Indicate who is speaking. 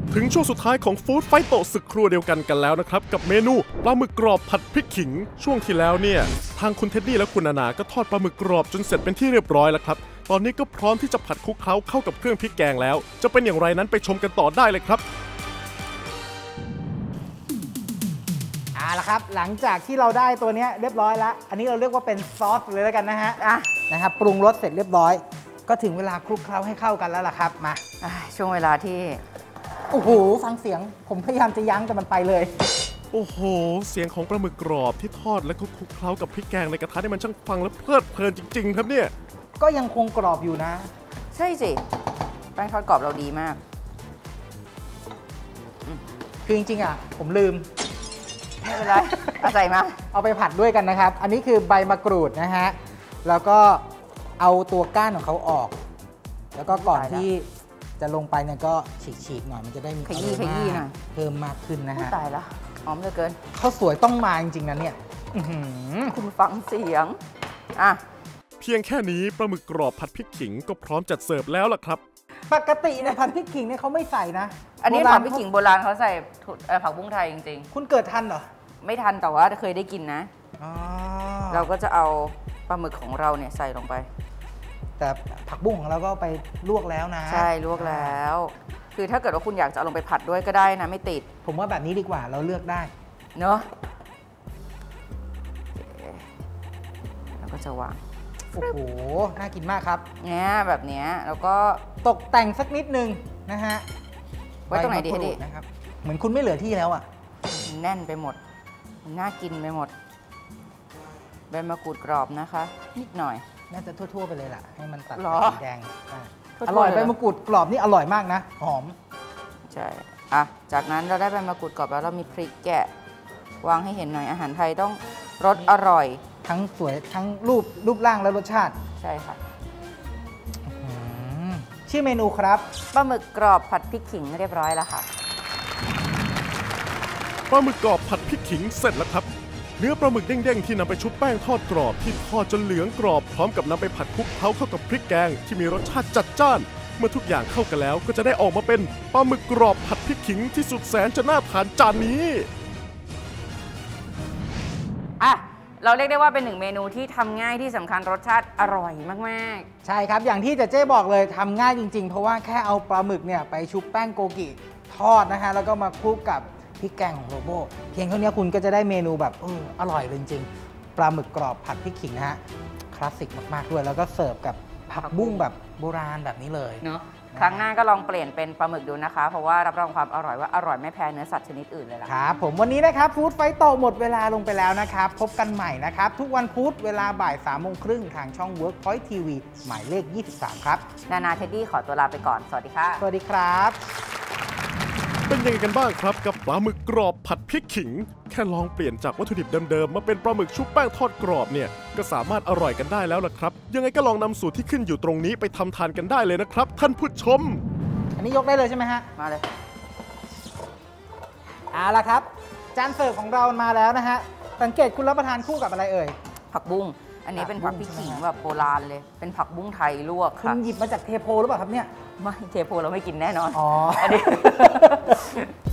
Speaker 1: ถึงช่วงสุดท้ายของฟู้ดไฟโตศึกครัวเดียวกันแล้วนะครับกับเมนูปลาหมึกกรอบผัดพริกขิงช่วงที่แล้วเนี่ยทางคุณเท็ดดี้และคุณนานาก็ทอดปลาหมึกกรอบจนเสร็จเป็นที่เรียบร้อยแล้วครับตอนนี้ก็พร้อมที่จะผัดคลุกเคล้าเข้ากับเครื่องพริกแกงแล้วจะเป็นอย่างไรนั้นไปชมกันต่อได้เลยครับ
Speaker 2: เอาละครับหลังจากที่เราได้ตัวนี้เรียบร้อยแล้วอันนี้เราเรียกว่าเป็นซอสเลยแล้วกันนะฮะนะครับปรุงรสเสร็จเรียบร้อยก็ถึงเวลาคลุกเคล้าให้เข้ากันแล้วล่ะครับมา
Speaker 3: ช่วงเวลาที่
Speaker 2: โอ้โหฟังเสียงผมพยายามจะยั้งแต่มันไปเลย
Speaker 1: โอ้โหเสียงของปลาหมึกกรอบที่ทอดและคลุกเคล้ากับพริกแกงในกระทะนี่มันช่างฟังและเพลิดเพลินจริงๆครับเนี่ย
Speaker 2: ก็ยังคงกรอบอยู่นะ
Speaker 3: ใช่สิแป้งทอดกรอบเราดีมาก
Speaker 2: คือจริงๆอ่ะผมลืม
Speaker 3: ไม่เป็นไรเอาใส่มา
Speaker 2: เอาไปผัดด้วยกันนะครับอันนี้คือใบมะกรูดนะฮะแล้วก็เอาตัวก้านของเขาออกแล้วก็ก่อนที่จะลงไปเนี่ยก็ฉีกๆหน่อยมันจะได้มี
Speaker 3: ขยี้หน่อย
Speaker 2: เพิ่มมากขึ้นนะฮะ
Speaker 3: ตายแล้วหอมเหลือเกิน
Speaker 2: ข้าวสวยต้องมาจริงๆนะเนี่ย
Speaker 3: คุณฟังเสียง
Speaker 1: เพียงแค่นี้ปลาหมึกกรอบผัดพริกขิงก็พร้อมจัดเสิร์ฟแล้วล่ะครับ
Speaker 2: ปกติเนี่ยผัดพริกขิงเนี่ยเขาไม่ใส่นะ
Speaker 3: อันนี้ผัดพริกขิงโบราณเขาใส่ผักบุ้งไทยจริง
Speaker 2: ๆคุณเกิดทันเหรอ
Speaker 3: ไม่ทันแต่ว่าเคยได้กินนะเราก็จะเอาปลาหมึกของเราเนี่ยใส่ลงไป
Speaker 2: แต่ผักบุ้งของเราก็ไปลวกแล้วนะ
Speaker 3: ใช่ลวกแล้วคือถ้าเกิดว่าคุณอยากจะเอาลงไปผัดด้วยก็ได้นะไม่ติด
Speaker 2: ผมว่าแบบนี้ดีกว่าเราเลือกได้
Speaker 3: เนอะแล้วก็จะวาง
Speaker 2: โอ้โหน่ากินมากครับ
Speaker 3: เนี่ยแบบนี้แล้วก็
Speaker 2: ตกแต่งสักนิดนึงนะฮะ
Speaker 3: ไว้ตรงไหนดีให้ดี
Speaker 2: นะครับเหมือนคุณไม่เหลือที่แล้วอ่ะ
Speaker 3: แน่นไปหมดน่ากินไปหมดใบมะกรูดกรอบนะคะนิดหน่อย
Speaker 2: น่าจะทั่วๆไปเลยล่ะให้มันตัด
Speaker 3: สี
Speaker 2: แดงอร่อยใบมะกรูดกรอบนี่อร่อยมากนะหอม
Speaker 3: ใช่จากนั้นเราได้ใบมะกรูดกรอบแล้วเรามีพริกแกะวางให้เห็นหน่อยอาหารไทยต้องรสอร่อย
Speaker 2: ทั้งสวยทั้งรูปร่างและรสชาติ
Speaker 3: ใช่ค่ะ
Speaker 2: ชื่อเมนูครับ
Speaker 3: ปลาหมึกกรอบผัดพริกขิงเรียบร้อยแล้วค่ะ
Speaker 1: ปลาหมึกกรอบผัดพริกขิงเสร็จแล้วครับเนื้อปลาหมึกเด้งๆที่นำไปชุบแป้งทอดกรอบที่ทอดจนเหลืองกรอบพร้อมกับนำไปผัดคลุกเคล้าเข้ากับพริกแกงที่มีรสชาติจัดจ้านเมื่อทุกอย่างเข้ากันแล้วก็จะได้ออกมาเป็นปลาหมึกกรอบผัดพริกขิงที่สุดแสนจะน่าทานจานนี้
Speaker 3: เราเรียกได้ว่าเป็นหนึ่งเมนูที่ทำง่ายที่สำคัญรสชาติอร่อยมาก
Speaker 2: ๆใช่ครับอย่างที่เจ๊บอกเลยทำง่ายจริงๆเพราะว่าแค่เอาปลาหมึกเนี่ยไปชุบแป้งโกกิทอดนะฮะแล้วก็มาคลุกกับพริกแกงของโรโบเพียงเท่านี้คุณก็จะได้เมนูแบบอร่อยเลยจริงๆปลาหมึกกรอบผัดพริกขิงนะฮะคลาสสิกมากๆด้วยแล้วก็เสิร์ฟกับผักบุ้งแบบโบราณแบบนี้เลย
Speaker 3: เนาะครั้งหน้าก็ลองเปลี่ยนเป็นปลาหมึกดูนะคะเพราะว่ารับรองความอร่อยว่าอร่อยไม่แพ้เนื้อสัตว์ชนิดอื่นเลยล่ะ
Speaker 2: ครับผมวันนี้นะครับฟู้ดไฟโตหมดเวลาลงไปแล้วนะครับพบกันใหม่นะครับทุกวันพุธเวลาบ่าย 3:30 ทางช่อง Workpoint TV หมายเลข 23 ครับ
Speaker 3: นาเท็ดดี้ขอตัวลาไปก่อนสวัสดีค่ะ
Speaker 2: สวัสดีครับ
Speaker 1: เป็นยังไงกันบ้างครับกับปลาหมึกกรอบผัดพริกขิงแค่ลองเปลี่ยนจากวัตถุดิบเดิมๆมาเป็นปลาหมึกชุบแป้งทอดกรอบเนี่ยก็สามารถอร่อยกันได้แล้วล่ะครับยังไงก็ลองนำสูตรที่ขึ้นอยู่ตรงนี้ไปทำทานกันได้เลยนะครับท่านผู้ชม
Speaker 2: อันนี้ยกได้เลยใช่ไหมฮะ
Speaker 3: มาเลย
Speaker 2: เอาละครับจานเสิร์ฟของเรามาแล้วนะฮะสังเกตคุณรับประทานคู่กับอะไรเอ่ย
Speaker 3: ผักบุ้งอันนี้เป็นผักพริกขิงแบบโบราณเลยเป็นผักบุ้งไทยลวกค่ะ
Speaker 2: คุณหยิบมาจากเทโพหรือเปล่าครับเนี่ย
Speaker 3: ไม่เทโพเราไม่กินแน่นอน
Speaker 2: อ๋ออันนี้